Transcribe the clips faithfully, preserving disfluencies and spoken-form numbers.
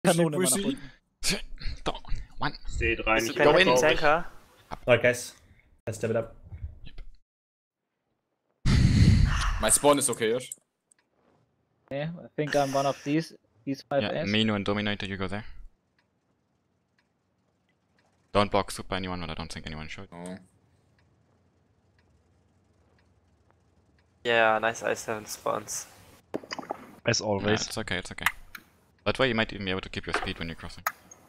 Kanone immer nach unten. One. Seht rein. Bist du kein Heavy Tanker? Alright guys, let's step it up. My spawn is okay, Josh. Okay, I think I'm one of these. These five Yeah, A's. Mino and Dominator, you go there. Don't box super anyone, but I don't think anyone should. Oh. Yeah, nice I seven spawns. As Yeah, always. it's okay, it's okay. That way you might even be able to keep your speed when you're crossing.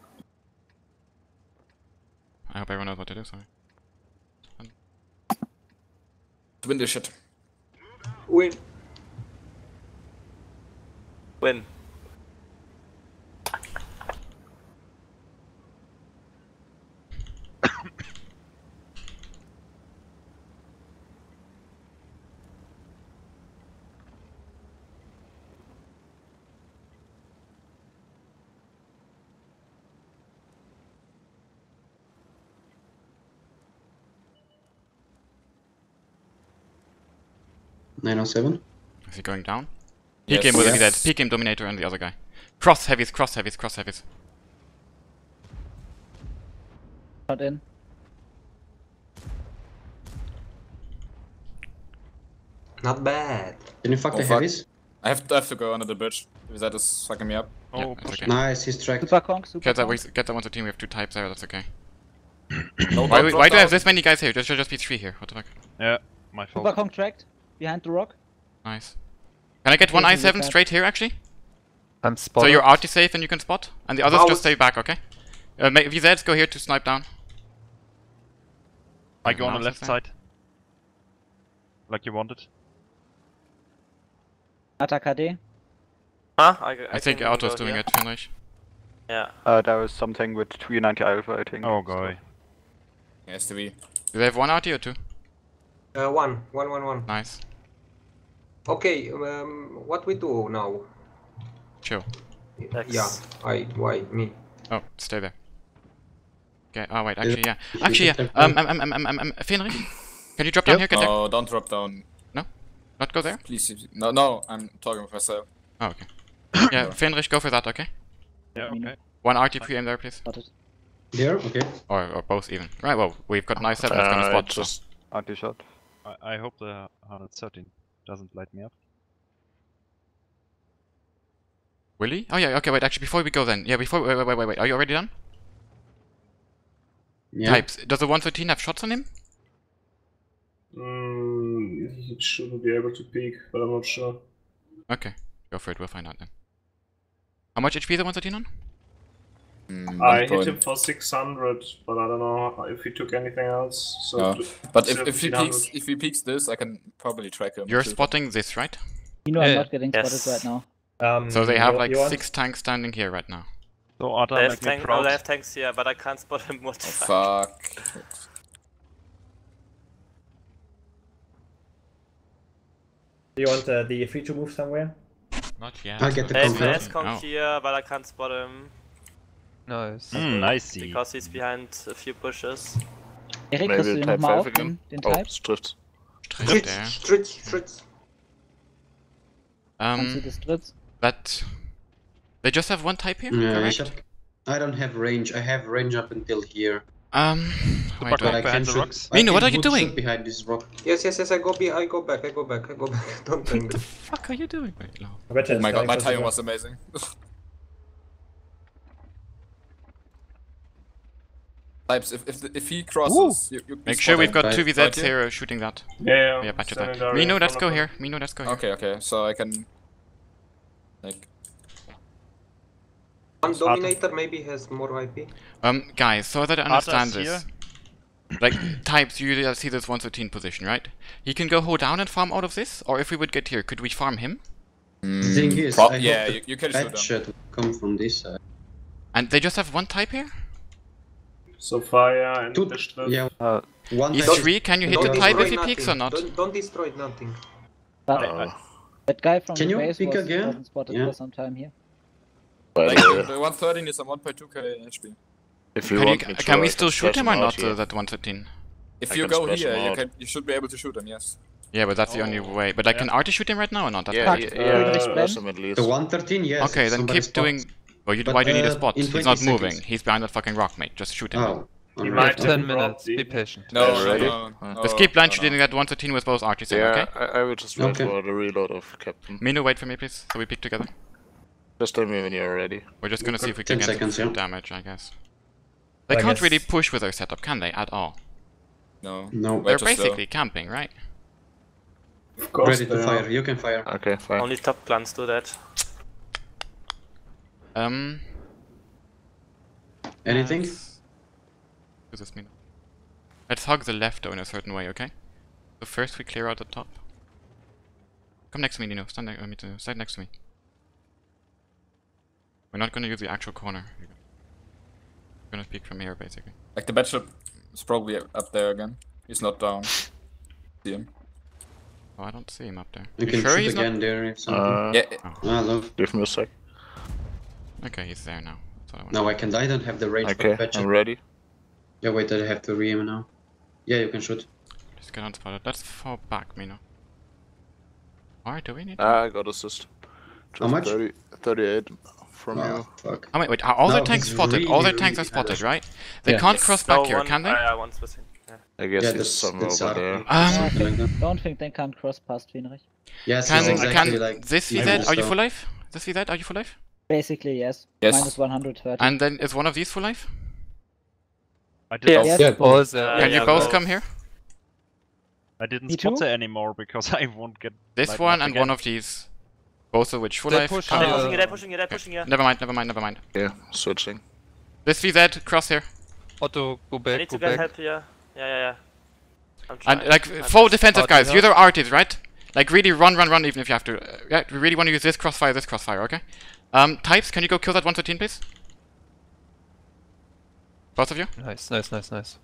I hope everyone knows what to do, sorry. Win this shit. Win. Win. nine oh seven. Is he going down? Peek Yes. him with Yes. the V Z, peek him Dominator and the other guy. Cross heavies, cross heavies, cross heavies. Not in. Not bad. Can you fuck Oh, the fuck. heavies? I have, I have to go under the bridge. That is fucking me up. Oh, Yeah, it's push. okay. Nice, he's tracked. Super Kong, Super Get that, Kong. we, get that one to team, we have two types there, that's okay. No, Why, don't we- drop why do I have down. this many guys here? There should just be three here, what the fuck? Yeah, my Super fault. Kong tracked. Behind the rock. Nice. Can I get one Okay, I seven with that. straight here actually? I'm So spotted. you're arty safe and you can spot? And the others How just is- stay back, okay? Uh, ma- V Zs go here to snipe down. I go on the Mouse left is there. side. Like you wanted. Attack D. Huh? I, I, think can Auto's go doing here. it, Fenrich. Yeah. Uh, there was something with two ninety alpha, I think. Oh, guy. Yes, to be. Do they have one arty or two? Uh, one, one, one, one. Nice. Okay, um, what we do now? Chill. X. Yeah, I, why, me? Oh, stay there. Okay, oh wait, actually yeah. you Actually yeah, should um, have um, um, um, um, um, Fenrich? Can you drop down Yep. here, get there? No, don't drop down. Not go there? Please. No, no, I'm talking with myself. Oh, okay. Yeah, Fenrich, go for that, okay? Yeah, okay. One arty pre-aim there, please. Spotted. There, okay. Or, or both even. Right, well, we've got nice seven, it's gonna Uh, spot, so. just anti-shot. I, I hope the one thirteen doesn't light me up. Will he? Oh yeah, okay, wait, actually before we go then. Yeah, before, wait, wait, wait, wait, wait. Are you already done? Yeah. Types. Does the one thirteen have shots on him? Mm, he shouldn't be able to peek, but I'm not sure. Okay, go for it, we'll find out then. How much H P is the one thirteen on? Mm, I one hit point. him for six hundred, but I don't know if he took anything else. So No. to- But if, if he seventeen hundred. peeks, if he peeks this, I can probably track him. You're too. spotting this, right? You know I'm Yeah. not getting Yes. spotted right now. Um, So they have you- like you want- six tanks standing here right now. So Arta, They have, make me tank, oh, proud. they have tanks here, but I can't spot him. What the Oh, fuck? fuck. Do you want uh, the free to move somewhere? Not yet. I'll get the There's an confirm. S-Conk Oh. here, but I can't spot him Nice. Mm, nice. because he's behind a few bushes. Erik, Maybe kriegst du the den Type nochmal five auf, again. den, den Oh, Type? stripped. Straight Stritz, there. Stritz, Stritz. Kannst du Um, das Dritz? that... They just have one type here, Yeah, I, correct? should... I don't have range. I have range up until here. Um, wait, Buck But I wait. behind can the shoot. rocks. I Mino, can what are you good shoot doing? behind this rock? Yes, yes, yes, I go, be, I go back, I go back, I go back. Don't tell me. What the fuck are you doing? Wait, no. Oh my god, my timing was amazing. Types, if, if, the, if he crosses, you, you Make spot sure we've him. got Right, two V Zs right here? here uh, shooting that. Yeah, yeah. Yeah, batch standing that. directly Mino, in let's front go of here. them. Mino, let's go here. Okay, okay, so I can. Like. One Dominator maybe has more I P. Um, guys, so that I Arthur's understand this. Like, types, you uh, see this one thirteen position, right? He can go hold down and farm out of this? Or if we would get here, could we farm him? The thing is, Pro- I yeah, hope you, the you can bad shoot him. shot will come from this side. And they just have one type here? So fire and Two, the Stritz. yeah, Uh, one E type- three, can you hit Don't the type destroy if he nothing. peeks or not? Don't, don't destroy nothing. But Uh, that guy from Can the you base peek was, again? wasn't spotted Yeah. for some time here. but Like, uh, the one thirteen is on one point two K H P. if you Can, you, want me to, can we I still can shoot splash him or out not, here. uh, that one thirteen? If I you can go splash here, him you out. can you should be able to shoot him, yes. Yeah, but that's the only way. But like, Yeah. can Artie shoot him right now or not? That's Yeah, what- yeah, Fuck, yeah, Friedrich splash him at least. The one thirteen, yes. Okay, if then somebody keep doing... spots. Well, you, But, why do you need a uh, spot? in He's twenty not seconds. moving. He's behind that fucking rock, mate. Just shoot him. Oh. He alright. might Ten have minutes, dropped be the- patient. No, Yeah, no, ready? no, no. Just keep blind no, shooting no. at one thirteen with both archers in, Yeah, okay? I, I will just wait Okay. for the reload of Captain. Minu, wait for me, please, so we pick together. Just tell me when you're ready. We're just gonna see if we ten can get seconds, some yeah. damage, I guess. They I can't guess- really push with their setup, can they, at all? No. No. Wait They're too slow. basically camping, right? Of course Ready to they fire. are. You can fire. Okay, fine. Only top clans do that. Um... Anything? let's- What does this mean? Let's hug the left though in a certain way, okay? So first we clear out the top. Come next to me, Nino. Stand, ne uh, me to, stand next to me. We're not gonna use the actual corner. We're gonna peek from here, basically. Like the bachelor is probably up there again. He's not down. See him? Oh, I don't see him up there. You You can sure shoot he's again there if something. Uh, Yeah. Ah, love. Give me a sec. not? Okay, he's there now. That's what I want. No, I can. I don't have the range for Okay, the patch. I'm ready. Yeah, wait, I have to re-aim now. Yeah, you can shoot. Just get unspotted. Let's fall back, Mino. Alright, do we need? Ah, I got assist. Just How much? thirty, thirty-eight from Oh, you. fuck. Oh wait, wait. Are all No, the tanks he's spotted? all really, the tanks are really spotted, bad. right? They Yeah. can't Yes. cross back No, here, one, can they? Uh, one's missing. Yeah. I guess Yeah, he's that's, somewhere that's over there. Arkham. Um, Something like that. Don't think they can't cross past Wienrich. Yes, Can, it's exactly can like this V I Z, will are you stop. full life? This V Z, are you full life? Basically, yes. Yes. Minus one hundred thirty. And then is one of these full life? I did Yes. not, Yes. Also, Uh, Can yeah, you both both. come here? I didn't Me spot too? it anymore because I won't get This light one up and again. one of these. Both of which full They life. push come They're in. Uh, pushing you, they're pushing you, they're Okay. pushing you. Never mind, never mind, never mind. Yeah, switching. This V Z, cross here. Otto, go I back, need go to get back. help here. Yeah, yeah, yeah. I'm And trying. like, I'm full just- defensive Arty guys. help. You're the arties, right? Like, really run, run, run even if you have to. Uh, yeah, we really want to use this crossfire, this crossfire, okay? Um, types, can you go kill that one thirteen, please? Both of you? Nice, nice, nice, nice.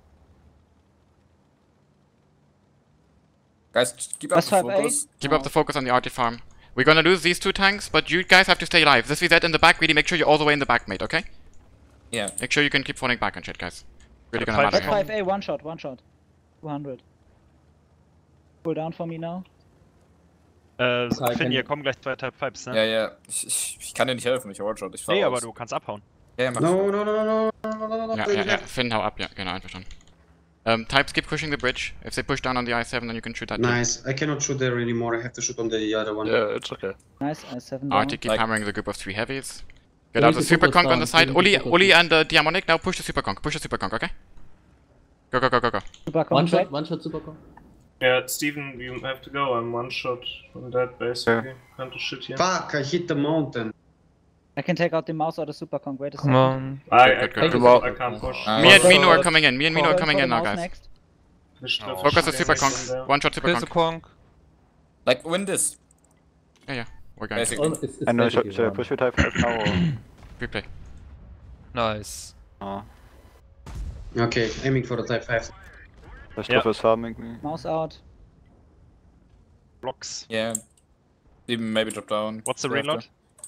Guys, just keep up Plus the five eight. focus. Keep up the focus on the arty farm. We're gonna lose these two tanks, but you guys have to stay alive. This V Z in the back, really make sure you're all the way in the back, mate, okay? Yeah. Make sure you can keep falling back and shit, guys. Really gonna Five matter That's here. five A, one shot, one shot. two hundred. Pull down for me now. Äh, Zeig Finn, mir. hier kommen gleich zwei Type fives, ne? Ja, ja. Ich, ich, ich kann dir nicht helfen, ich One-Shot. Ich fahr Nee, aus. aber du kannst abhauen. Ja, ja, mach No, no, no, no, no, no, no, no, Ja, ja, ja. Finn, hau ab, ja, genau, einverstanden. Um, types keep pushing the bridge. If they push down on the I seven, then you can shoot that. too. Nice. I cannot shoot there anymore. I have to shoot on the other one. Yeah, it's okay. Nice, I seven down. Arty keep Like- hammering the group of three heavies. Get We out need the to super focus conk on down, the side. we need Uli, to focus Uli down. and uh, Diamonic, now push the super conk. Push the super conk, okay? Go, go, go, go, go. Super One contract. shot, one shot, super call. Yeah, Steven, you have to go. I'm one shot on that basically. Can't do shit here. Fuck, I hit the mountain. I can take out the mouse or the super conk. Wait a Come second. on. I, I, Good, good, can't, good, good. I can't push. Uh, Me and Also- Mino are coming in. Me and Mino are Going coming for in the now, mouse guys. next. Oh, Focus the super Second conk. there. One shot super Here's a conk. conk. Like, win this. Yeah, yeah. We're going to Basically. Oh, it's, it's And uh, basically should, should I one. push your Type five now or? replay. Nice. Oh. Okay, aiming for the type five. The Yeah. stuff is farming me. Mouse out. Blocks. Yeah. Even maybe drop down. What's the After. reload?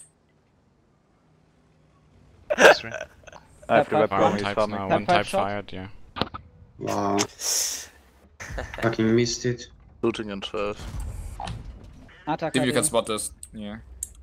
That's right. I have to Type web five. bomb, One he's type farming. now. Type One five type shot. fired, yeah. Wow. Fucking missed it. Shooting in twelve. Attack. See if you can again. spot this. Yeah.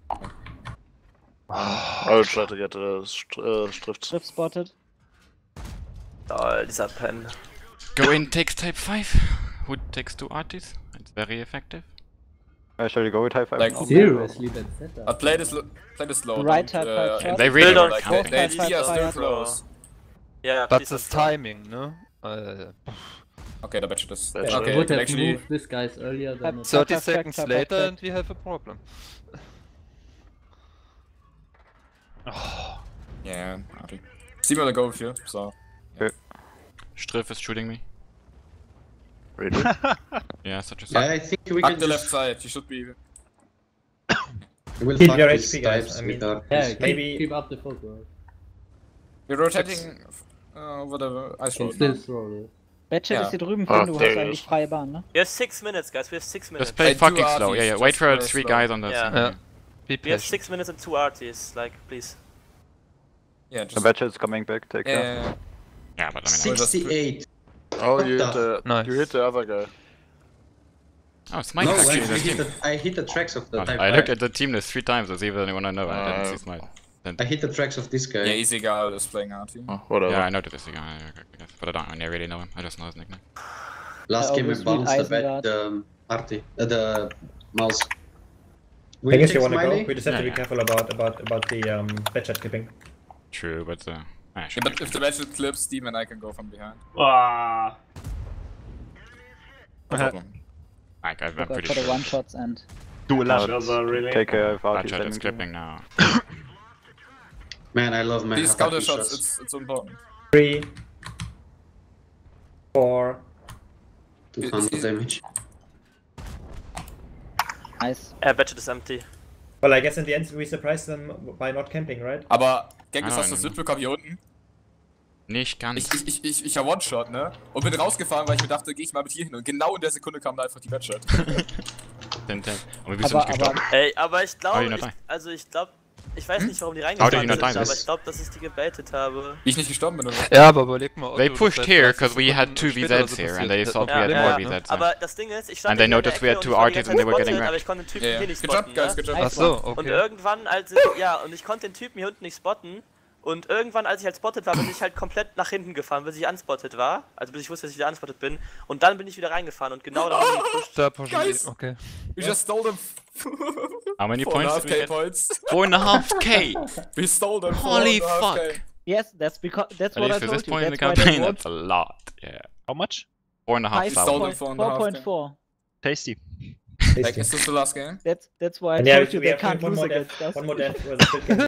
I will try to get a st uh, Strift. Strip spotted. Oh, dieser Pen. Go in, takes type five. Who takes two arties? It's very effective. Uh, shall you go with Type five Like- now? Seriously, that setup. But play this, lo- play this slow. Right don't, type uh, five shot. They really Build were on like, camping. they, Type they five are still fired. close. Yeah, But please this don't throw. timing, no? Uh, Okay, the batch is. Batch. Okay, I I would can have actually. moved this guys earlier than it. thirty Type five seconds check, type later five and we have a problem. Yeah, okay. See where I go with you, so. Striff is shooting me. Really? Yeah, such a Yeah, suck. I think we Fuck can the left just... side, you should be. We'll Keep fuck your these H P, guys, types I mean- with our... Yeah, keep, Maybe- keep up the focus. We're rotating. Uh, whatever. Ice Can road. still now. throw it. Batchet Ja. ist hier drüben, Ah, Finn. Du there hast he eigentlich is. freie Bahn, ne? We have six minutes, guys. We have six minutes. Just play Hey, two fucking slow. arties, Yeah, yeah. just Wait for play three slow. guys on this. Yeah. Yeah. Be We have patient. six minutes and two arties. Like, please. Yeah, The just. Badger is coming back, take Yeah, care. yeah, yeah. Yeah, but I mean, sixty-eight. Oh, What you the- hit the, Nice. you hit the other guy. oh, it's Mike No, actually. I in this hit, team. the, I hit the tracks of the Oh, type I five. looked at the team list three times to see if anyone I know. I didn't Uh, see Smite. Then, I hit the tracks of this guy. Yeah, easy guy is playing R T. Oh, whatever. yeah, I know this guy, but I don't really know him. I just know his nickname. Last I game I always read bounced the bet, Isengard. the um, Arti, uh, the mouse. I guess you take wanna go. Smiley? We just have Yeah, to be yeah. careful about about about the um bed chat clipping. True, but uh, ah, Yeah, sure. but if the match clips, Steam and I can go from behind. Ah, No problem. Like, I'm For the, pretty for the sure. one shots and Do a lot. Shaza, really? Take care of That Artie shot is landing. clipping now. Man, I love my These Hafaki counter shots, shots. it's, it's important. Three, four. two hundred damage. nice. Uh, Batchet is empty. Well, I guess in the end we surprised them by not camping, right? Aber, Genghis, Ah, hast du das nein. mitbekommen hier unten? Nicht ganz. Ich, ich, ich, ich, ich hab One-Shot, ne? Und bin rausgefahren, weil ich mir dachte, geh ich mal mit hier hin. Und genau in der Sekunde kam da einfach die Batshot. Den, den. Und wie bist du Aber, nicht gestorben? aber Ey, aber ich How glaube, did you not ich, die? also ich glaube, ich weiß Hm? nicht, warum die How did reingefahren you not sind, die? aber ich glaube, dass ich die gebaitet habe. Wie ich nicht gestorben bin, oder? Ja, aber überleg mal, They Otto, pushed das here heißt, because we had two später oder V Zs so here and passiert they hätte. thought we Ja, had ja, more ja. V Zs. Aber das Ding ist, ich stand And they in der noticed we Ecke had und two ich war die Arties ganze and they were Zeit getting spotted, aber wrecked. ich konnte den Typen Ja, ja. hier nicht Good job, spotten, guys, ne? good job. Ach so, Und okay. irgendwann, als ja, und ich konnte den Typen hier unten nicht spotten. Und irgendwann, als ich halt spotted war, bin ich halt komplett nach hinten gefahren, bis ich unspotted war. Also bis ich wusste, dass ich wieder unspotted bin. Und dann bin ich wieder reingefahren und genau da haben die gepusht. Da pushen Guys. die. Okay. We just stole them. How many Four and a points half did we K get? points. Four and a half K! We stole them. four Holy and a half fuck! K. yes, that's because that's At what I least at this told you. point in the That's why they campaign, want that's a lot. Yeah. How much? Four and a half five stole thousand. them for and a half, point four. Tasty. Like, is this the last game? That's that's why I And yeah, told we you we they have can't one lose more against death. us. One more death was a good game.